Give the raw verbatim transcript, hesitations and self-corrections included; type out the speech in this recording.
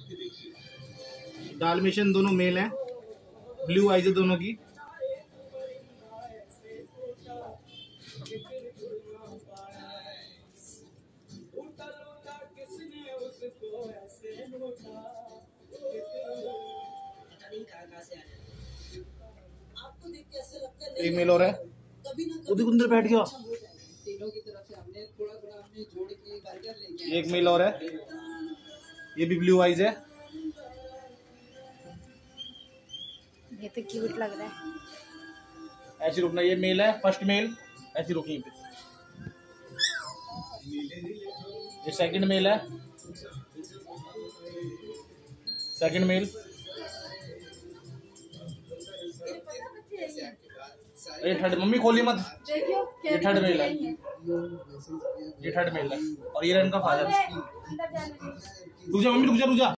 Dalmatian दोनों mail हैं, blue eyes है दोनों की। एक मेल और है, उधर अंदर बैठ गया। एक मेल और है, ये भी ब्लू आइज है। ये तो क्यूट लग रहा है। ऐसे रुकना, ये मेल है, फर्स्ट मेल, ऐसे रुकी पे। ये सेकंड मेल है, सेकंड मेल। ये थर्ड, मम्मी खोली मत, ये थर्ड मेल है, ये थर्ड मेल है। और ये इनका फादर। रुक जा मम्मी, रुक जा रुक जा।